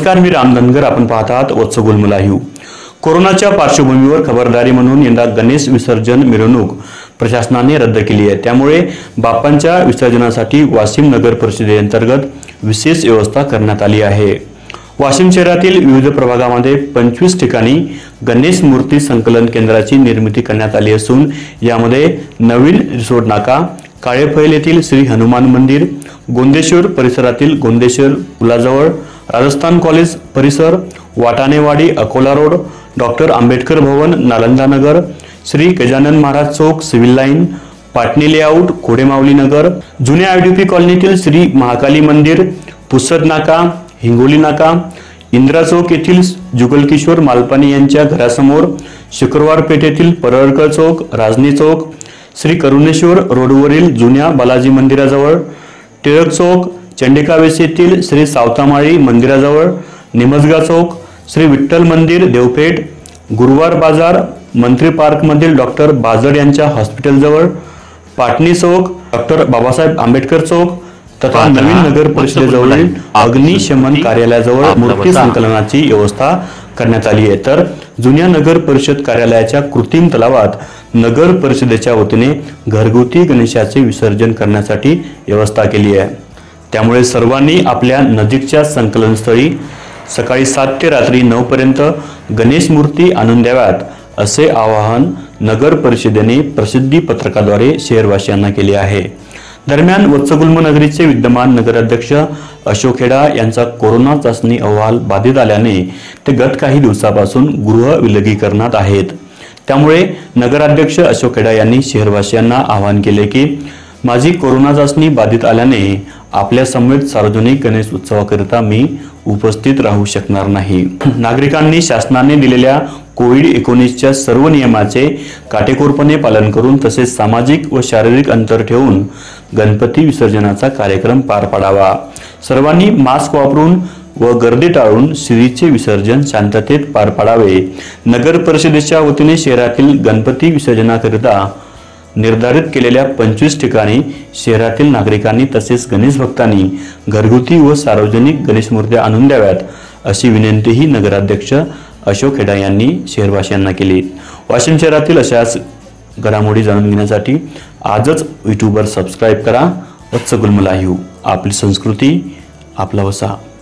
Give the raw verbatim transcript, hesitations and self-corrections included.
नमस्कार, मी राम धनगर. आपण पाहत आहात वत्स गुल्म लाईव्ह. कोरोनाच्या पार्श्वभूमीवर खबरदारी म्हणून यंदा गणेश विसर्जन मिरवणूक प्रशासनाने रद्द केली आहे. त्यामुळे बाप्पांच्या विसर्जनासाठी वाशिम नगर परिषदेअंतर्गत विशेष व्यवस्था करण्यात आली आहे. वाशिम शहरातील विविध प्रभागामध्ये पंचवीस ठिकाणी गणेश मूर्ती संकलन केंद्राची निर्मिती करण्यात आली असून यामध्ये नवीन रिसोड नाका, काळेफैल येथील श्री हनुमान मंदिर, गोंदेश्वर परिसरातील गोंदेश्वर पुलाजवळ, राजस्थान कॉलेज परिसर, Watanewadi Akola road, doctor Ambedkar Bhavan Nalanda Nagar, Shri Gajanan Maharaj Chowk civil line, Patni layout Kodemavali Nagar, जुन्या आयडीपी कॉलनीतील श्री महाकाली मंदिर, पुसद नाका, हिंगोली नाका, इंदिरा चौक येथील जुगलकिशोर मालपानी यांच्या घरासमोर, शुक्रवार पेठेतील परळकर चौक, राजनी चौक, श्री करुणेश्वर रोडवरील जुन्या बालाजी मंदिराजवळ, टिळक चौक, चंडिकावेस येथील श्री सावतामाळी मंदिराजवळ, निमजगा चौक, श्री विठ्ठल मंदिर देवपेठ, गुरुवार बाजार, मंत्री पार्क मधील डॉक्टर बाजड यांच्या हॉस्पिटल जवळ, पाटणी चौक, डॉक्टर बाबासाहेब आंबेडकर चौक तथा नवीन नगर परिषदेजवळील अग्निशमन कार्यालयाजवळ मूर्ती संकलनाची व्यवस्था करण्यात आली आहे. तर जुन्या नगर परिषद कार्यालयाच्या कृत्रिम तलावात नगर परिषदेच्या वतीने घरगुती गणेशाचे विसर्जन करण्यासाठी व्यवस्था केली आहे. त्यामुळे सर्वांनी आपल्या नजीकच्या संकलनस्थळी सकाळी सात ते रात्री नऊ पर्यंत गणेश मूर्ती आणून द्याव्यात असे आवाहन नगर परिषदेने प्रसिद्धी पत्रकाद्वारे शहरवासियांना केले आहे. दरम्यान वत्सगुल्म नगरीचे विद्यमान नगराध्यक्ष अशोक खेडा यांचा कोरोना चाचणी अहवाल बाधित आल्याने ते गत काही दिवसापासून गृह विलगीकरणात आहेत. त्यामुळे नगराध्यक्ष अशोक खेडा यांनी शहरवासियांना आवाहन केले की माझी कोरोना चाचणी बाधित आल्याने आपल्या समेत सार्वजनिक गणेश उत्सवाकरिता मी उपस्थित राहू शकणार नाही. नागरिकांनी शासनाने दिलेल्या कोविड एकोणीसच्या सर्व नियमाचे काटेकोरपणे पालन करून तसेच सामाजिक व शारीरिक अंतर ठेवून गणपती विसर्जनाचा कार्यक्रम पार पाडावा. सर्वांनी मास्क वापरून व गर्दी टाळून श्रीचे विसर्जन शांततेत पार पाडावे. नगर परिषदेच्या वतीने शहरातील गणपती विसर्जनाकरिता निर्धारित केलेल्या पंचवीस ठिकाणी शहरातील नागरिकांनी तसेच गणेश भक्तांनी घरगुती व सार्वजनिक गणेश मूर्त्या आणून द्याव्यात अशी विनंतीही नगराध्यक्ष अशोक खेडा यांनी शहरवासियांना केली. वाशिम शहरातील अशाच घडामोडी जाणून घेण्यासाठी आजच यूट्यूबवर सबस्क्राईब करा. वत्स गुल्म लाईव्ह, आपली संस्कृती आपला वसा.